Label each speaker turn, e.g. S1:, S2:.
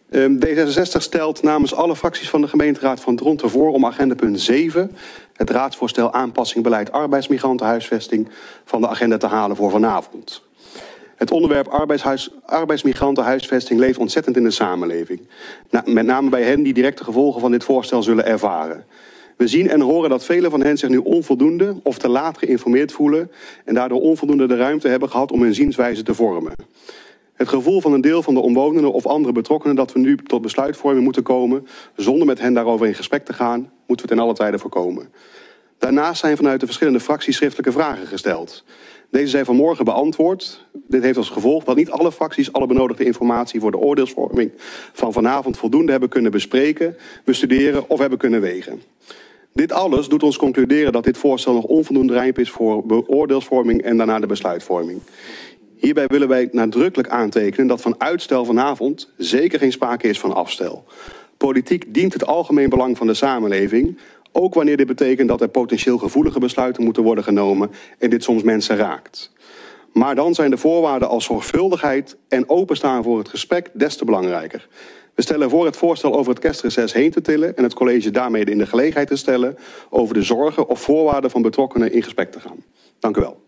S1: D66 stelt namens alle fracties van de gemeenteraad van Dronten voor om agendapunt 7, het raadsvoorstel aanpassing beleid arbeidsmigrantenhuisvesting, van de agenda te halen voor vanavond. Het onderwerp arbeidsmigrantenhuisvesting leeft ontzettend in de samenleving. Met name bij hen die directe gevolgen van dit voorstel zullen ervaren. We zien en horen dat velen van hen zich nu onvoldoende of te laat geïnformeerd voelen en daardoor onvoldoende de ruimte hebben gehad om hun zienswijze te vormen. Het gevoel van een deel van de omwonenden of andere betrokkenen dat we nu tot besluitvorming moeten komen zonder met hen daarover in gesprek te gaan, moeten we ten alle tijde voorkomen. Daarnaast zijn vanuit de verschillende fracties schriftelijke vragen gesteld. Deze zijn vanmorgen beantwoord. Dit heeft als gevolg dat niet alle fracties alle benodigde informatie voor de oordeelsvorming van vanavond voldoende hebben kunnen bespreken, bestuderen of hebben kunnen wegen. Dit alles doet ons concluderen dat dit voorstel nog onvoldoende rijp is voor oordeelsvorming en daarna de besluitvorming. Hierbij willen wij nadrukkelijk aantekenen dat van uitstel vanavond zeker geen sprake is van afstel. Politiek dient het algemeen belang van de samenleving, ook wanneer dit betekent dat er potentieel gevoelige besluiten moeten worden genomen en dit soms mensen raakt. Maar dan zijn de voorwaarden als zorgvuldigheid en openstaan voor het gesprek des te belangrijker. We stellen voor het voorstel over het kerstreces heen te tillen en het college daarmee in de gelegenheid te stellen over de zorgen of voorwaarden van betrokkenen in gesprek te gaan. Dank u wel.